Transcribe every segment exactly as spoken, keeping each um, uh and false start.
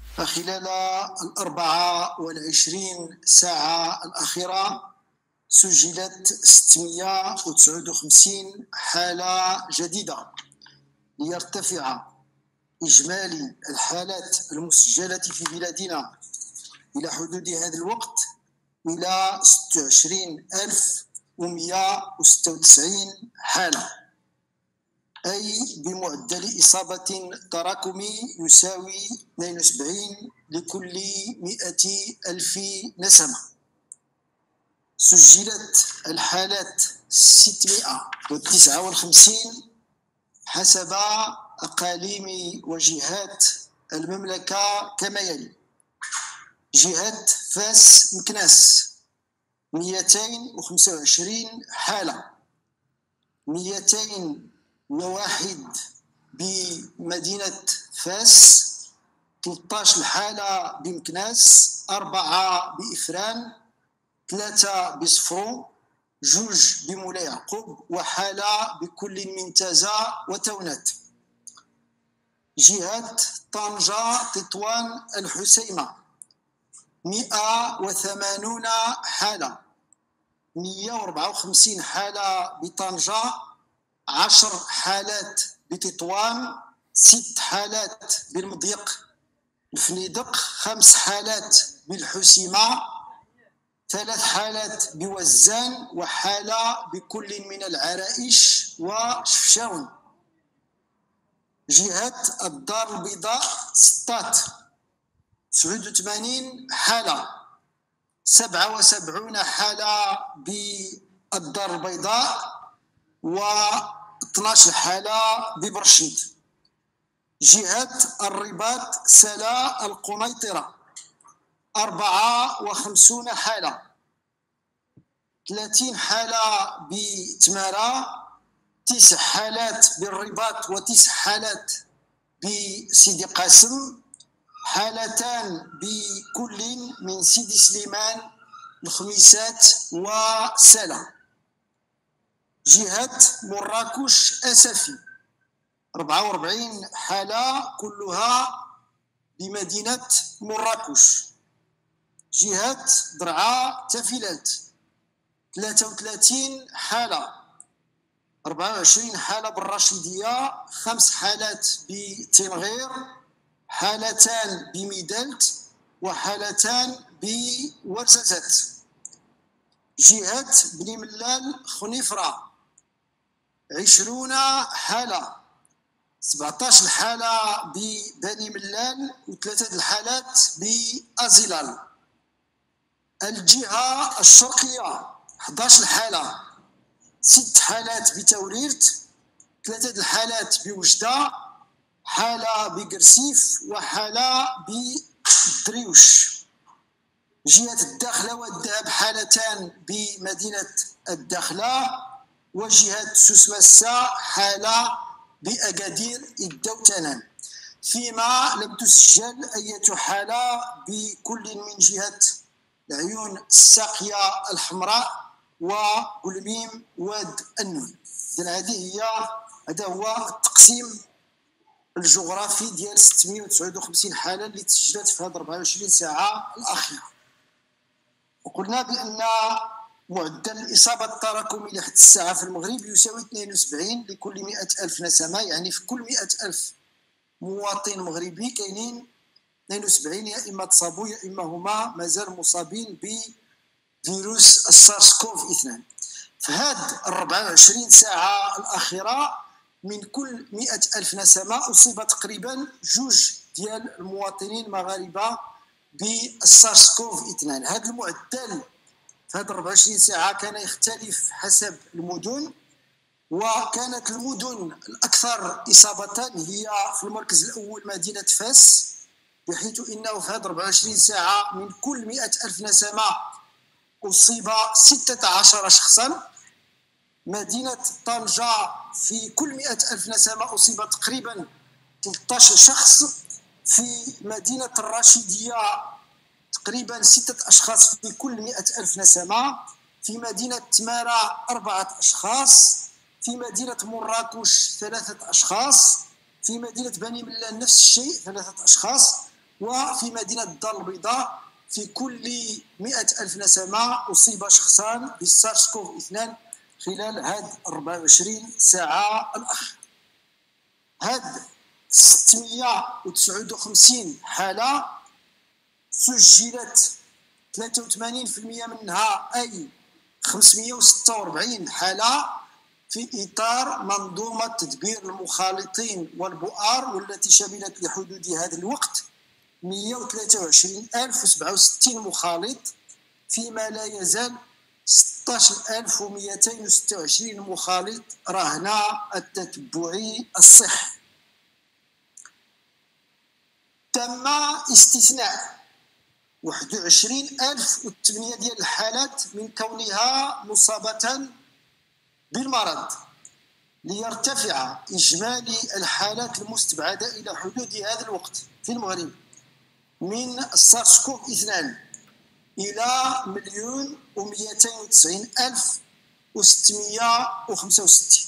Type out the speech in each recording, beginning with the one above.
فخلال الأربعة والعشرين ساعة الأخيرة سجلت ستمائة وتسعة وخمسين حالة جديدة، ليرتفع إجمالي الحالات المسجلة في بلادنا إلى حدود هذا الوقت إلى ستة وعشرين ألف ومائة وستة وتسعين حالة، أي بمعدل إصابة تراكمي يساوي اثنين وسبعين لكل مئة ألف نسمة. سجلت الحالات ستمائة وتسعة وخمسين حسب أقاليم وجهات المملكة كما يلي: جهة فاس مكناس مئتين وخمسة وعشرين حالة، مئتين وواحد بمدينة فاس، ثلاثة عشر حالة بمكناس، أربعة بإفران، ثلاثة بصفرو، جوج بمولاي يعقوب، وحالة بكل من تازا وتونات. جهة طنجة تطوان الحسيمة مئة وثمانون حالة، مئة وأربعة وخمسين حالة بطنجة، عشر حالات بتطوان، ست حالات بالمضيق الفنيدق، خمس حالات بالحسيمة، ثلاث حالات بوزان، وحالة بكل من العرائش وشفشاون. جهة الدار البيضاء سطات تسعة وثمانين حالة، سبعة وسبعين حالة بالدار البيضاء، و اثنتا عشر حالة ببرشيد. جهة الرباط سلا القنيطرة أربعة وخمسين حالة، ثلاثين حالة بتمارا، تسع حالات بالرباط وتسع حالات بسيدي قاسم، حالتان بكل من سيدي سليمان الخميسات وسلا. جهة مراكش أسفي أربعة وأربعين حالة كلها بمدينة مراكش. جهة درعا تفيلات ثلاثة وثلاثين حالة، أربعة وعشرين حالة بالرشيدية، خمس حالات بتنغير، حالتان بميدلت، وحالتان بورزازات. جهة بني ملال خنيفرة عشرون حالة، سبعة عشر حالة ببني ملال، وثلاثة الحالات بأزلال. الجهة الشرقية أحد عشر حالة، ست حالات بتوريرت، ثلاثة الحالات بوجدة، حالة بقرسيف، وحالة بدريوش. جهة الداخلة والذهب حالتان بمدينة الداخلة، وجهة سوسمسة حالة بأكادير الدوتنان، فيما لم تسجل أي حالة بكل من جهة العيون الساقية الحمراء وقلميم واد النون. هذه هي هذا هو التقسيم الجغرافي ديال ستمائة وتسعة وخمسين حالة اللي تسجلت في هذه أربعة وعشرين ساعة الأخيرة. وقلنا بأن معدل الإصابة التراكمي لحد الساعة في المغرب يساوي اثنين وسبعين لكل مئة ألف نسمة، يعني في كل مئة ألف مواطن مغربي كاينين اثنين وسبعين يا إما تصابوا يا إما هما مازال مصابين بفيروس السارس كوف اثنين. في هذه الأربعة وعشرين ساعة الأخيرة من كل مئة ألف نسمة أصيب تقريبا جوج ديال المواطنين المغاربة بالسارس كوف اثنين. هذا المعدل في هذه أربعة وعشرين ساعة كان يختلف حسب المدن، وكانت المدن الأكثر إصابة هي في المركز الأول مدينة فاس، بحيث إنه في هذه أربعة وعشرين ساعة من كل مئة ألف نسمة أصيب ستة عشر شخصا. مدينة طنجة في كل مئة ألف نسمة أصيب تقريبا ثلاثة عشر شخص. في مدينة الرشيدية تقريبا ستة أشخاص في كل مئة ألف نسمة. في مدينة تمارا أربعة أشخاص. في مدينة مراكش ثلاثة أشخاص. في مدينة بني ملال نفس الشيء ثلاثة أشخاص. وفي مدينة الدار البيضاء في كل مئة ألف نسمة أصيب شخصان بالسارس كوف اثنين خلال هذه أربعة وعشرين ساعة الأخيرة. هاد ستمائة وتسعة وخمسين حالة سجلت ثلاثة وثمانين بالمئة منها أي خمسمائة وستة وأربعين حالة في إطار منظومة تدبير المخالطين والبؤار، والتي شملت لحدود هذا الوقت مئة وثلاثة وعشرين ألف وسبعة وستين مخالط، فيما لا يزال ستة عشر ألف ومئتين وستة وعشرين مخالط رهن التتبع الصحي. تم استثناء واحد وعشرين ألف وثمانية ديال الحالات من كونها مصابة بالمرض، ليرتفع إجمالي الحالات المستبعدة إلى حدود هذا الوقت في المغرب من السارس كوف اثنين إلى مليون ومئتين وتسعين ألف وستمائة وخمسة وستين.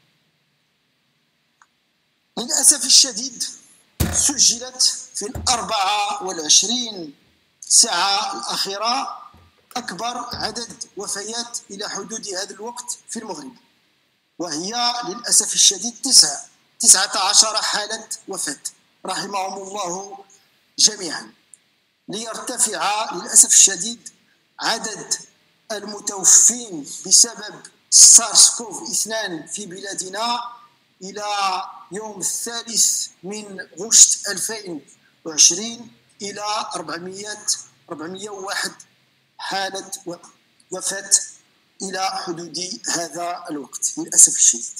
للأسف الشديد سجلت في الأربعة والعشرين ساعة الأخيرة أكبر عدد وفيات إلى حدود هذا الوقت في المغرب، وهي للأسف الشديد تسعة تسعة عشر حالة وفاة رحمهم الله جميعا، ليرتفع للأسف الشديد عدد المتوفين بسبب سارس كوف اثنين في بلادنا إلى يوم الثالث من غشت ألفين وعشرين إلى أربعمائة أربعمائة وواحد حالة وفاة إلى حدود هذا الوقت للأسف الشديد.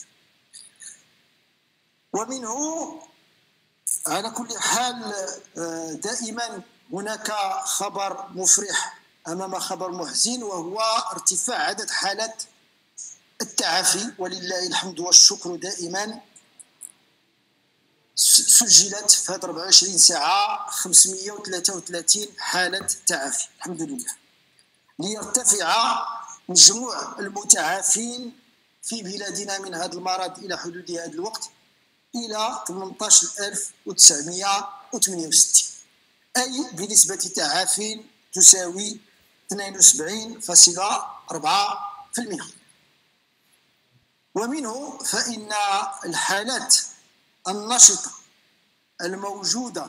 ومنه على كل حال دائما هناك خبر مفرح أمام خبر محزن، وهو ارتفاع عدد حالات التعافي، ولله الحمد والشكر دائما. سجلت في هذه أربعة وعشرين ساعة خمسمائة وثلاثة وثلاثين حالة تعافي الحمد لله، ليرتفع مجموع المتعافين في بلادنا من هذا المرض إلى حدود هذا الوقت إلى ثمانية عشر ألف وتسعمائة وثمانية وستين، أي بنسبة تعافي تساوي اثنين وسبعين فاصلة أربعة بالمئة. ومنه فإن الحالات النشطة الموجودة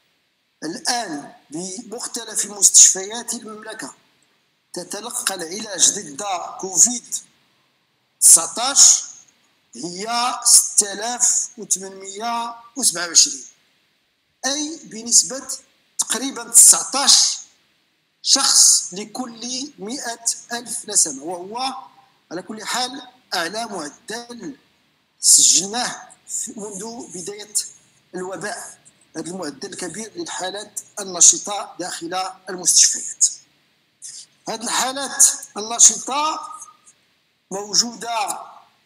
الآن بمختلف مستشفيات المملكة تتلقى العلاج ضد كوفيد تسعة عشر هي ستة آلاف وثمانمائة وسبعة وعشرين، أي بنسبة تقريبا تسعة عشر شخص لكل مئة ألف نسمة، وهو على كل حال أعلى معدل سجلناه منذ بداية الوباء، هذا المعدل الكبير للحالات النشطة داخل المستشفيات. هذه الحالات النشطة موجودة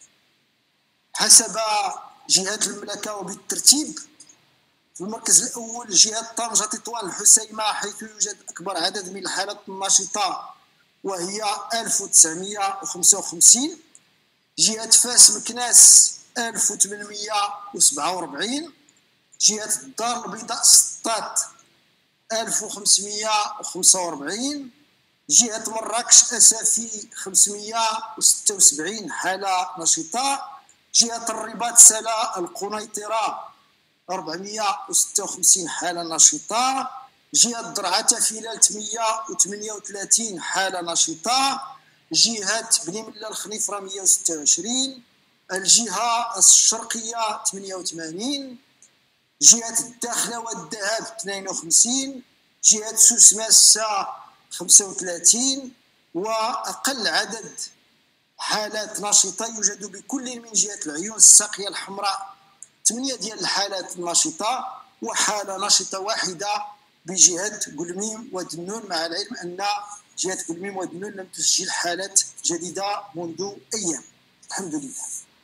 حسب جهات المملكة وبالترتيب. في المركز الأول جهة طنجة تطوان الحسيمة، حيث يوجد أكبر عدد من الحالات النشطة وهي ألف وتسعمائة وخمسة وخمسين. جهة فاس مكناس ألف وثمانمائة وسبعة وأربعين. جهة الدار البيضاء سطات ألف وخمسمائة وخمسة وأربعين. جهة مراكش أسافي خمسمائة وستة وسبعين حالة نشطة. جهة الرباط سلا القنيطرة أربعمائة وستة وخمسين حالة نشطة. جهة درعا فيلال ثمانمائة وثمانية وثلاثين حالة نشطة. جهة بني ملا الخنيفرة مائة وستة وعشرين. الجهة الشرقية ثمانية وثمانين. جهة الداخلة والذهب اثنين وخمسين. جهة سوس ماسة خمسة وثلاثين. وأقل عدد حالات نشطة يوجد بكل من جهة العيون الساقية الحمراء ثمانية ديال الحالات النشطة، وحالة نشطة واحدة بجهة قلميم ودنون، مع العلم أن جهة قلميم ودنون لم تسجل حالات جديدة منذ أيام الحمد لله.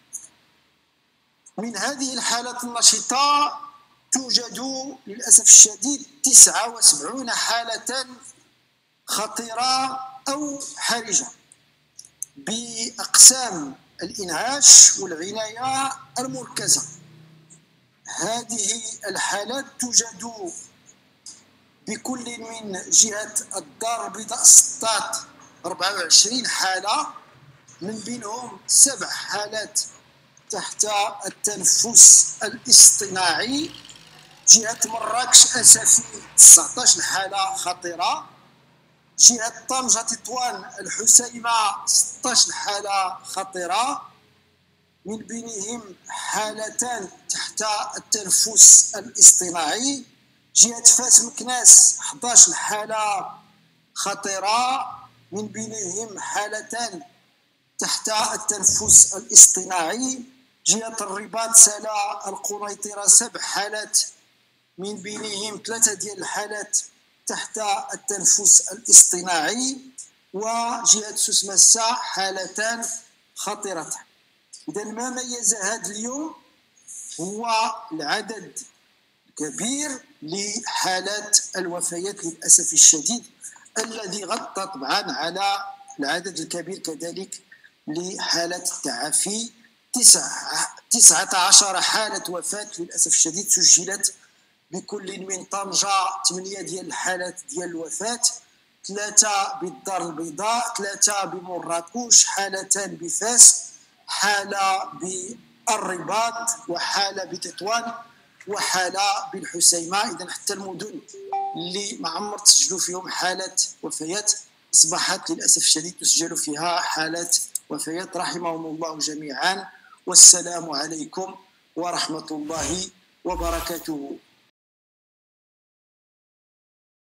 من هذه الحالات النشطة توجد للأسف الشديد تسعة وسبعين حالة خطيرة أو حرجة بأقسام الإنعاش والعناية المركزة. هذه الحالات توجد بكل من جهة الدار البيضاء السطات أربعة وعشرين حالة، من بينهم سبع حالات تحت التنفس الاصطناعي. جهة مراكش أسفي تسعة عشر حالة خطيرة. جهة طنجة تطوان الحسيمة ستة عشر حالة خطيرة، من بينهم حالتان تحت التنفس الاصطناعي. جهة فاس مكناس أحد عشر حالة خطيرة، من بينهم حالتان تحت التنفس الاصطناعي. جهة الرباط سلا القنيطرة سبع حالات، من بينهم ثلاثة ديال الحالات تحت التنفس الاصطناعي. وجهة سوس مسا حالتان خطيرتان. إذا ما ميز هذا اليوم هو العدد الكبير لحالات الوفيات للأسف الشديد، الذي غطى طبعا على العدد الكبير كذلك لحالات التعافي. تسعة عشر حالة وفاة للأسف الشديد سجلت بكل من طنجة، ثمانية ديال الحالات ديال الوفاة، ثلاثة بالدار البيضاء، ثلاثة بمراكش، حالتان بفاس، حالة بالرباط، وحالة بتطوان، وحالة بالحسيمة. إذا حتى المدن اللي ما عمر تسجلوا فيهم حالات وفيات أصبحت للأسف الشديد تسجل فيها حالات وفيات. رحمهم الله جميعا، والسلام عليكم ورحمة الله وبركاته.